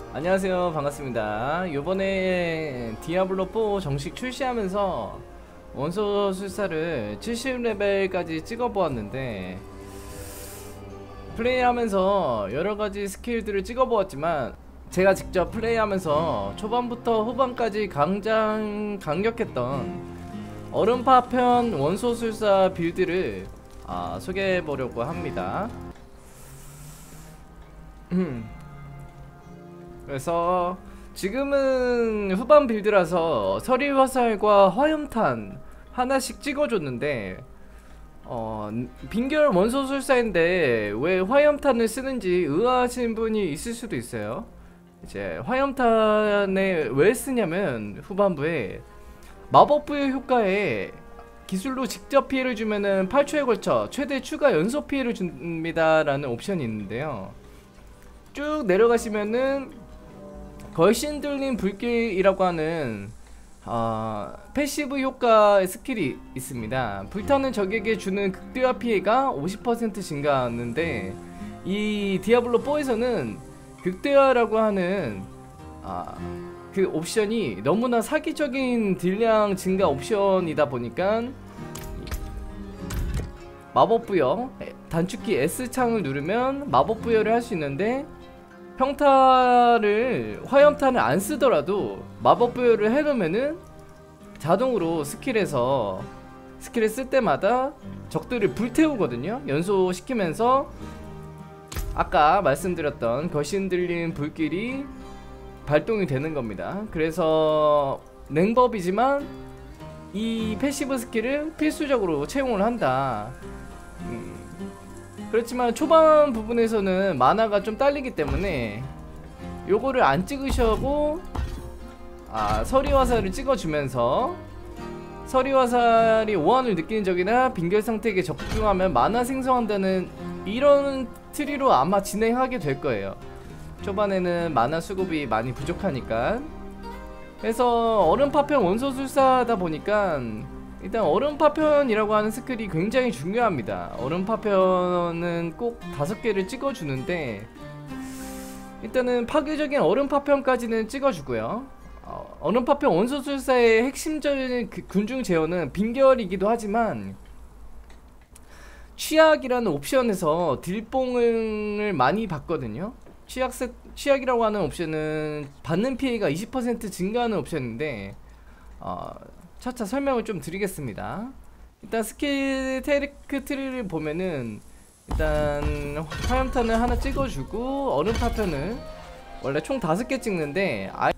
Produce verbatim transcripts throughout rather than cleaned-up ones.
안녕하세요, 반갑습니다. 요번에 디아블로 사 정식 출시하면서 원소술사를 칠십 레벨까지 찍어보았는데, 플레이하면서 여러가지 스킬들을 찍어보았지만 제가 직접 플레이하면서 초반부터 후반까지 강장 강력했던 얼음파편 원소술사 빌드를 아, 소개해보려고 합니다. 그래서 지금은 후반 빌드라서 서리화살과 화염탄 하나씩 찍어줬는데, 어, 빈결 원소술사인데 왜 화염탄을 쓰는지 의아하신 분이 있을 수도 있어요. 이제 화염탄에 왜 쓰냐면, 후반부에 마법 부여 효과에 기술로 직접 피해를 주면은 팔 초에 걸쳐 최대 추가 연속 피해를 줍니다 라는 옵션이 있는데요, 쭉 내려가시면은 걸신 들린 불길이라고 하는 어, 패시브 효과의 스킬이 있습니다. 불타는 적에게 주는 극대화 피해가 오십 퍼센트 증가하는데, 이 디아블로 사에서는 극대화라고 하는 아, 그 옵션이 너무나 사기적인 딜량 증가 옵션이다 보니까 마법 부여 단축키 S창을 누르면 마법 부여를 할 수 있는데, 평타를 화염탄을 안 쓰더라도 마법 부여를 해놓으면은 자동으로 스킬에서 스킬을 쓸 때마다 적들을 불태우거든요. 연소시키면서 아까 말씀드렸던 거신 들린 불길이 발동이 되는 겁니다. 그래서 냉법이지만 이 패시브 스킬을 필수적으로 채용을 한다. 음. 그렇지만 초반 부분에서는 마나가 좀 딸리기 때문에 요거를 안 찍으셔고, 아, 서리화살을 찍어주면서 서리화살이 오한을 느끼는 적이나 빈결 상태에게 적중하면 마나 생성한다는 이런 트리로 아마 진행하게 될 거예요. 초반에는 마나 수급이 많이 부족하니까. 그래서 얼음파편 원소술사다 보니까 일단 얼음파편이라고 하는 스킬이 굉장히 중요합니다. 얼음파편은 꼭 다섯 개를 찍어주는데, 일단은 파괴적인 얼음파편까지는 찍어주고요. 어, 얼음파편 원소술사의 핵심적인 그 군중 제어는 빈결이기도 하지만, 취약이라는 옵션에서 딜뽕을 많이 받거든요. 취약 세, 취약이라고 하는 옵션은 받는 피해가 이십 퍼센트 증가하는 옵션인데, 어, 차차 설명을 좀 드리겠습니다. 일단 스킬 테크 트리를 보면은, 일단 화염탄을 하나 찍어주고, 얼음파편을 원래 총 다섯 개 찍는데, 아이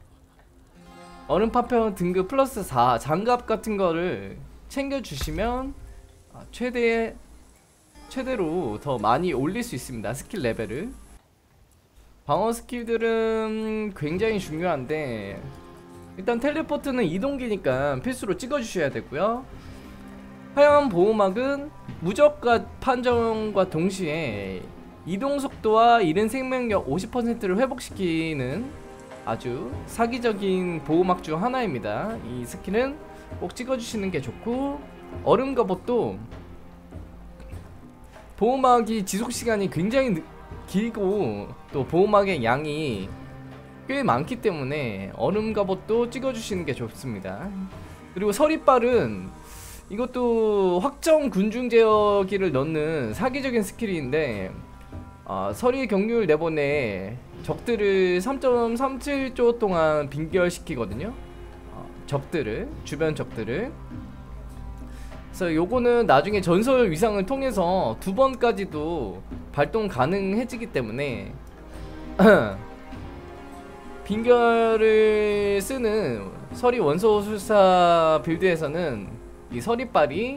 얼음파편 등급 플러스 사 장갑 같은 거를 챙겨주시면 최대 최대로 더 많이 올릴 수 있습니다. 스킬 레벨을. 방어 스킬들은 굉장히 중요한데, 일단 텔레포트는 이동기니까 필수로 찍어주셔야 되고요. 화염 보호막은 무적과 판정과 동시에 이동속도와 잃은 생명력 오십 퍼센트를 회복시키는 아주 사기적인 보호막 중 하나입니다. 이 스킬은 꼭 찍어주시는 게 좋고, 얼음 갑옷도 보호막이 지속시간이 굉장히 길고 또 보호막의 양이 꽤 많기 때문에 얼음 갑옷도 찍어주시는 게 좋습니다. 그리고 서리빨은 이것도 확정 군중 제어기를 넣는 사기적인 스킬인데, 어, 서리 경률 내보내 적들을 삼 점 삼칠 초 동안 빈결시키거든요. 어, 적들을, 주변 적들을. 그래서 요거는 나중에 전설 위상을 통해서 두 번까지도 발동 가능해지기 때문에 빈결을 쓰는 서리 원소술사 빌드에서는 이 서리빨이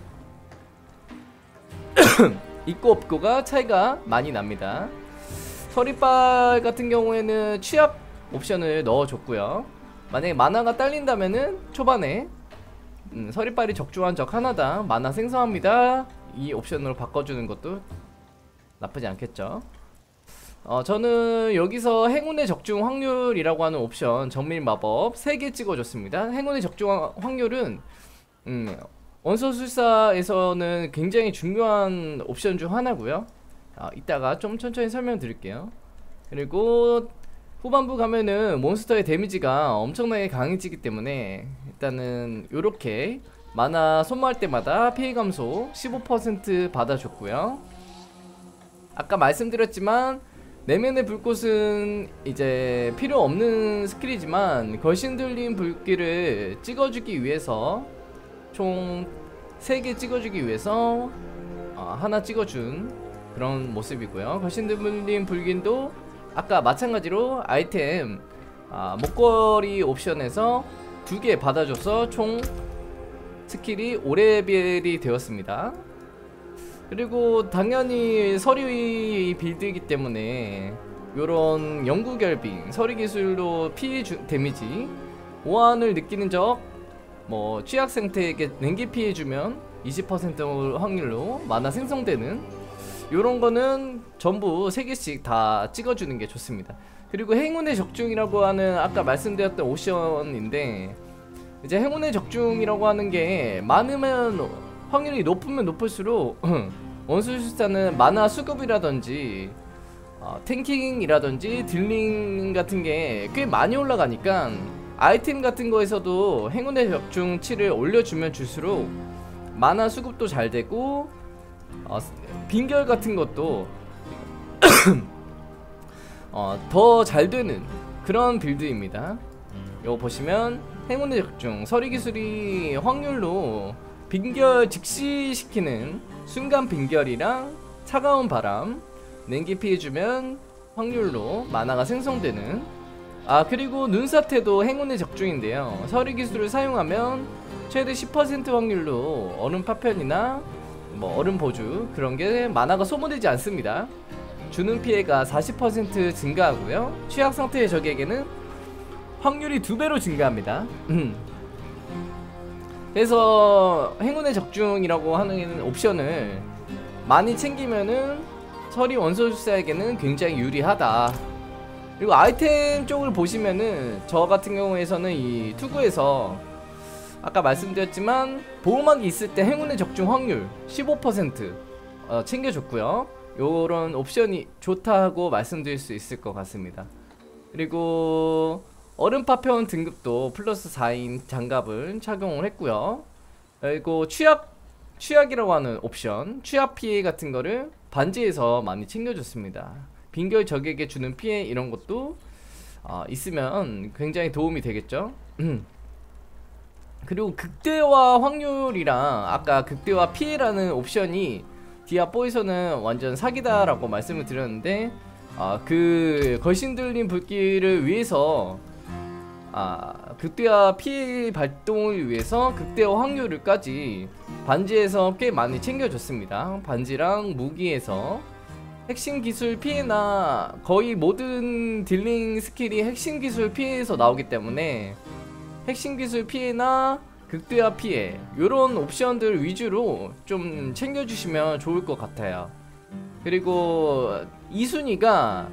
있고 없고가 차이가 많이 납니다. 서리빨 같은 경우에는 취약 옵션을 넣어줬고요. 만약에 마나가 딸린다면은 초반에 음, 서리빨이 적중한 적 하나당 마나 생성합니다, 이 옵션으로 바꿔주는 것도 나쁘지 않겠죠. 어, 저는 여기서 행운의 적중 확률이라고 하는 옵션 정밀 마법 세 개 찍어줬습니다. 행운의 적중 확률은 음, 원소술사에서는 굉장히 중요한 옵션 중 하나고요. 아, 이따가 좀 천천히 설명드릴게요. 그리고 후반부 가면은 몬스터의 데미지가 엄청나게 강해지기 때문에 일단은 요렇게 만화 소모할 때마다 피해 감소 십오 퍼센트 받아줬고요. 아까 말씀드렸지만 내면의 불꽃은 이제 필요 없는 스킬이지만 거신 들린 불길을 찍어주기 위해서 총 세 개 찍어주기 위해서 어, 하나 찍어준 그런 모습이고요. 거신 들린 불길도 아까 마찬가지로 아이템 아, 목걸이 옵션에서 두 개 받아줘서 총 스킬이 오 레벨이 되었습니다. 그리고 당연히 서리 빌드이기 때문에 요런 영구결빙 서리기술로 피해 주, 데미지 오한을 느끼는 적 뭐 취약 상태에게 냉기 피해주면 이십 퍼센트 확률로 만화 생성되는 요런 거는 전부 세 개씩 다 찍어주는 게 좋습니다. 그리고 행운의 적중이라고 하는 아까 말씀드렸던 옵션인데 이제 행운의 적중이라고 하는 게 많으면 확률이 높으면 높을수록 원소술사는 만화 수급이라든지 어, 탱킹이라든지 딜링 같은 게 꽤 많이 올라가니까 아이템 같은 거에서도 행운의 적중치를 올려주면 줄수록 만화 수급도 잘 되고 어, 빈결 같은 것도 어, 더 잘 되는 그런 빌드입니다. 요거 보시면 행운의 적중 서리기술이 확률로 빈결 직시시키는 순간 빈결이랑 차가운 바람 냉기 피해주면 확률로 만화가 생성되는 아 그리고 눈사태도 행운의 적중인데요. 서리기술을 사용하면 최대 십 퍼센트 확률로 얼음 파편이나 뭐 얼음 보주 그런게 만화가 소모되지 않습니다. 주는 피해가 사십 퍼센트 증가하고요. 취약 상태의 적에게는 확률이 두 배로 증가합니다. 그래서 행운의 적중이라고 하는 옵션을 많이 챙기면은 서리 원소술사에게는 굉장히 유리하다. 그리고 아이템 쪽을 보시면은 저 같은 경우에서는 이 투구에서 아까 말씀드렸지만 보호막이 있을 때 행운의 적중 확률 십오 퍼센트 어, 챙겨줬고요. 요런 옵션이 좋다고 말씀드릴 수 있을 것 같습니다. 그리고 얼음 파편 등급도 플러스 사인 장갑을 착용을 했고요. 그리고 취약 취약이라고 하는 옵션 취약 피해 같은 거를 반지에서 많이 챙겨줬습니다. 빈결 적에게 주는 피해 이런 것도 어, 있으면 굉장히 도움이 되겠죠. 그리고 극대화 확률이랑 아까 극대화 피해라는 옵션이 디아포에서는 완전 사기다 라고 말씀을 드렸는데 어, 그 거신 들린 불길을 위해서 아, 극대화 피해 발동을 위해서 극대화 확률을까지 반지에서 꽤 많이 챙겨줬습니다. 반지랑 무기에서 핵심 기술 피해나 거의 모든 딜링 스킬이 핵심 기술 피해에서 나오기 때문에 핵심 기술 피해나 극대화 피해 요런 옵션들 위주로 좀 챙겨주시면 좋을 것 같아요. 그리고 이 순위가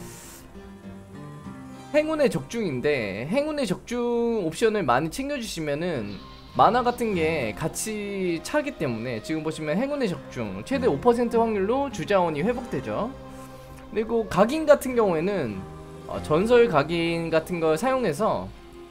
행운의 적중인데 행운의 적중 옵션을 많이 챙겨주시면은 만화 같은 게 같이 차기 때문에 지금 보시면 행운의 적중 최대 오 퍼센트 확률로 주자원이 회복되죠. 그리고 각인 같은 경우에는 어, 전설 각인 같은 걸 사용해서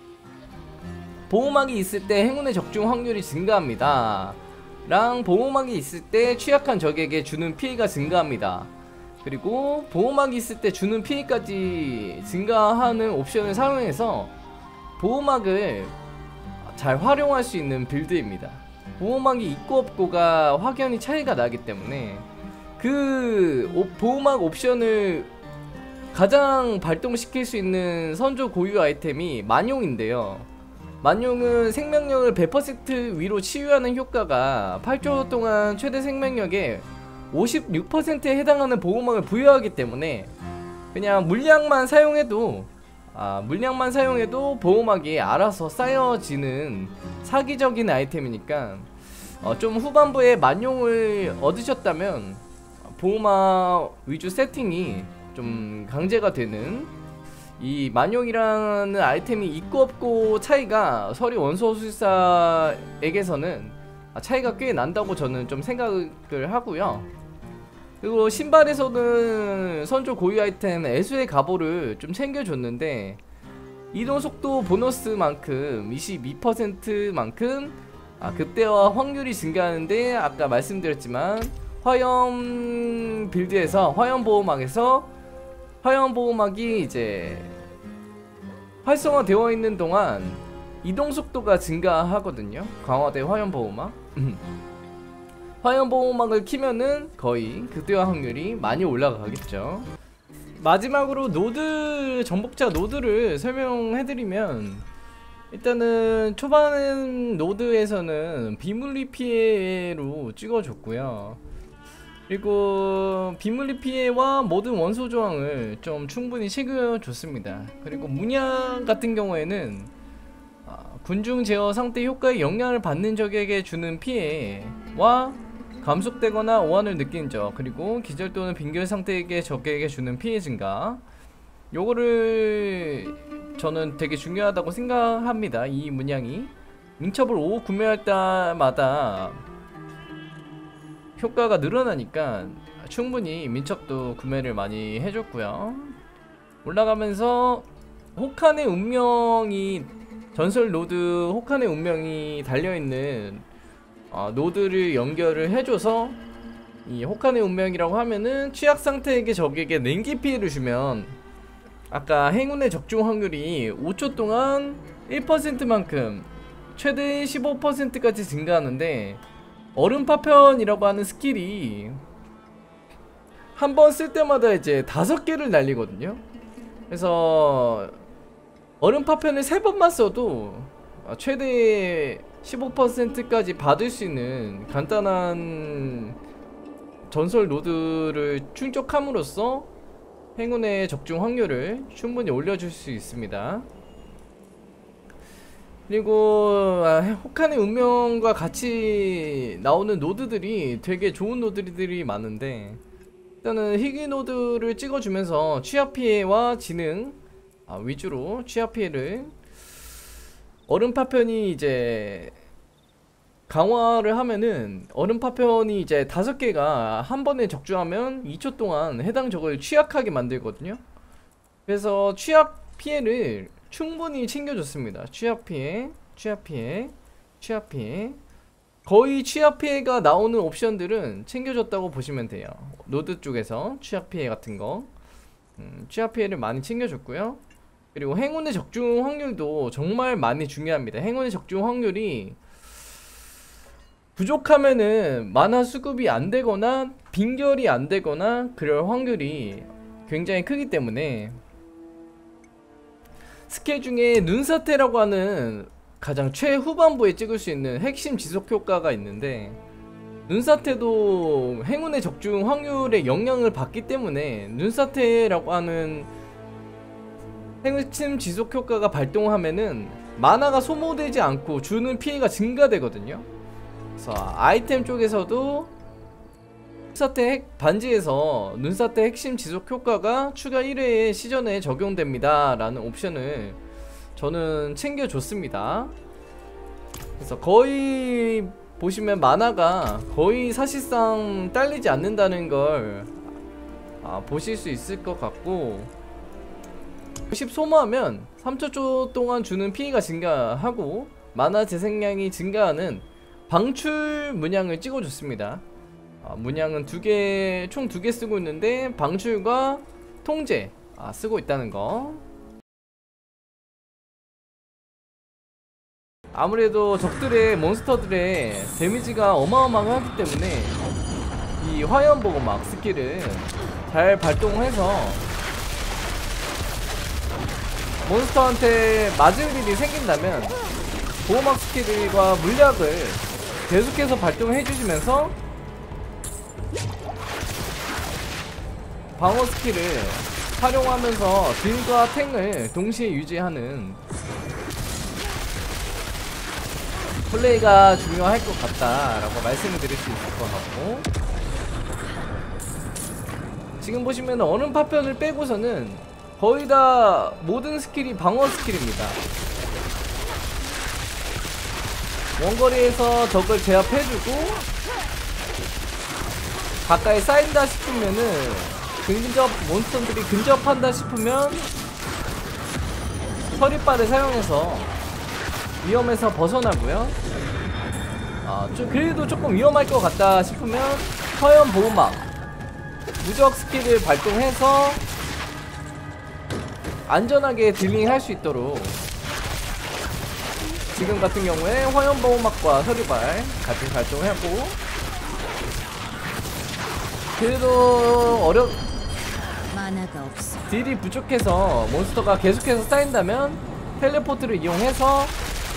보호막이 있을 때 행운의 적중 확률이 증가합니다 랑 보호막이 있을 때 취약한 적에게 주는 피해가 증가합니다. 그리고 보호막이 있을 때 주는 피해까지 증가하는 옵션을 사용해서 보호막을 잘 활용할 수 있는 빌드입니다. 보호막이 있고 없고가 확연히 차이가 나기 때문에 그 오, 보호막 옵션을 가장 발동시킬 수 있는 선조 고유 아이템이 만용인데요. 만용은 생명력을 백 퍼센트 위로 치유하는 효과가 팔 초 동안 최대 생명력의 오십육 퍼센트에 해당하는 보호막을 부여하기 때문에 그냥 물량만 사용해도 아, 물량만 사용해도 보호막이 알아서 쌓여지는 사기적인 아이템이니까 어, 좀 후반부에 만용을 얻으셨다면 보호막 위주 세팅이 좀 강제가 되는 이 만용이라는 아이템이 있고 없고 차이가 서리 원소술사에게서는 차이가 꽤 난다고 저는 좀 생각을 하고요. 그리고 신발에서는 선조 고유 아이템 애수의 갑오를 좀 챙겨줬는데 이동속도 보너스만큼 이십이 퍼센트만큼 아, 급대화 확률이 증가하는데 아까 말씀드렸지만 화염 빌드에서 화염 보호막에서 화염 보호막이 이제 활성화 되어 있는 동안 이동 속도가 증가하거든요. 강화된 화염 보호막. 화염 보호막을 키면은 거의 극대화 확률이 많이 올라가겠죠. 마지막으로 노드 정복자 노드를 설명해드리면 일단은 초반 노드에서는 비물리 피해로 찍어줬고요. 그리고 비물리 피해와 모든 원소 저항을 좀 충분히 챙겨줬습니다. 그리고 문양 같은 경우에는 군중 제어 상태 효과에 영향을 받는 적에게 주는 피해와 감속되거나 오한을 느낀 적, 그리고 기절 또는 빈결 상태에게 적에게 주는 피해 증가, 요거를 저는 되게 중요하다고 생각합니다. 이 문양이 민첩을 오 구매할 때마다 효과가 늘어나니까 충분히 민첩도 구매를 많이 해줬고요. 올라가면서 혹한의 운명이 전설 노드 혹한의 운명이 달려있는 어, 노드를 연결을 해줘서 이 혹한의 운명이라고 하면은 취약상태에게 적에게 냉기 피해를 주면 아까 행운의 적중 확률이 오 초 동안 일 퍼센트만큼 최대 십오 퍼센트까지 증가하는데 얼음 파편이라고 하는 스킬이 한 번 쓸 때마다 이제 다섯 개를 날리거든요. 그래서 얼음 파편을 세 번만 써도 최대 십오 퍼센트까지 받을 수 있는 간단한 전설 노드를 충족함으로써 행운의 적중 확률을 충분히 올려줄 수 있습니다. 그리고 아, 혹한의 운명과 같이 나오는 노드들이 되게 좋은 노드들이 많은데 일단은 희귀 노드를 찍어주면서 취약 피해와 지능 아, 위주로 취약 피해를 얼음 파편이 이제 강화를 하면은 얼음 파편이 이제 다섯 개가 한 번에 적중하면 이 초 동안 해당 적을 취약하게 만들거든요. 그래서 취약 피해를 충분히 챙겨줬습니다. 취약 피해, 취약 피해, 취약 피해. 거의 취약 피해가 나오는 옵션들은 챙겨줬다고 보시면 돼요. 노드 쪽에서 취약 피해 같은 거 음, 취약 피해를 많이 챙겨줬고요. 그리고 행운의 적중 확률도 정말 많이 중요합니다. 행운의 적중 확률이 부족하면은 만화 수급이 안 되거나 빈결이 안 되거나 그럴 확률이 굉장히 크기 때문에 스킬 중에 눈사태라고 하는 가장 최후반부에 찍을 수 있는 핵심 지속 효과가 있는데 눈사태도 행운의 적중 확률에 영향을 받기 때문에 눈사태라고 하는 핵심 지속 효과가 발동하면은 마나가 소모되지 않고 주는 피해가 증가되거든요. 그래서 아이템 쪽에서도 눈사태 핵 반지에서 눈사태 핵심 지속 효과가 추가 일 회의 시전에 적용됩니다 라는 옵션을 저는 챙겨줬습니다. 그래서 거의 보시면 만화가 거의 사실상 딸리지 않는다는 걸 아, 보실 수 있을 것 같고 십 소모하면 삼 초 동안 주는 피해가 증가하고 만화 재생량이 증가하는 방출 문양을 찍어줬습니다. 아, 문양은 두 개, 총 두 개 쓰고 있는데 방출과 통제 아, 쓰고 있다는 거. 아무래도 적들의 몬스터들의 데미지가 어마어마하기 때문에 이 화염보호막 스킬을 잘 발동해서 몬스터한테 맞을 일이 생긴다면 보호막 스킬과 물약을 계속해서 발동해 주시면서 방어 스킬을 활용하면서 딜과 탱을 동시에 유지하는 플레이가 중요할 것 같다라고 말씀을 드릴 수 있을 것 같고, 지금 보시면 얼음 파편을 빼고서는 거의 다 모든 스킬이 방어 스킬입니다. 원거리에서 적을 제압해주고 가까이 쌓인다 싶으면은 근접 몬스터들이 근접한다 싶으면 서리빨을 사용해서 위험에서 벗어나고요. 아, 좀 그래도 조금 위험할 것 같다 싶으면 화염 보호막 무적 스킬을 발동해서 안전하게 딜링 할 수 있도록 지금 같은 경우에 화염 보호막과 서리발 같이 발동하고, 그래도 어렵 만화가 없어. 딜이 부족해서 몬스터가 계속해서 쌓인다면 텔레포트를 이용해서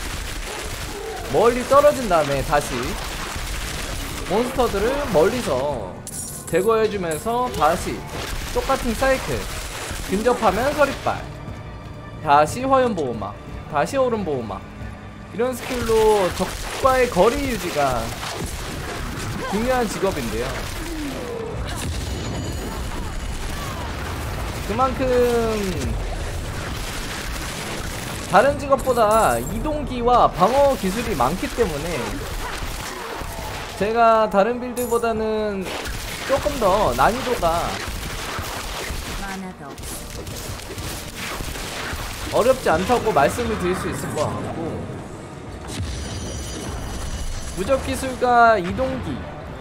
멀리 떨어진 다음에 다시 몬스터들을 멀리서 제거해주면서 다시 똑같은 사이클, 근접하면 서리빨, 다시 화염보호막, 다시 얼음보호막, 이런 스킬로 적과의 거리 유지가 중요한 직업인데요. 그만큼 다른 직업보다 이동기와 방어 기술이 많기 때문에 제가 다른 빌드보다는 조금 더 난이도가 만화가 없어. 어렵지 않다고 말씀을 드릴 수 있을 것 같고, 무적 기술과 이동기,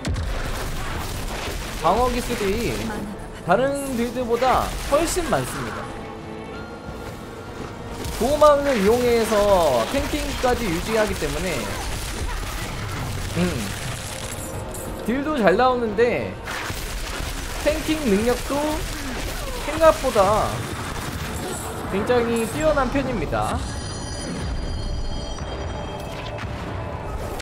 방어 기술이 다른 빌드보다 훨씬 많습니다. 보호막을 이용해서 탱킹까지 유지하기 때문에 음, 딜도 잘 나오는데 탱킹 능력도 생각보다 굉장히 뛰어난 편입니다.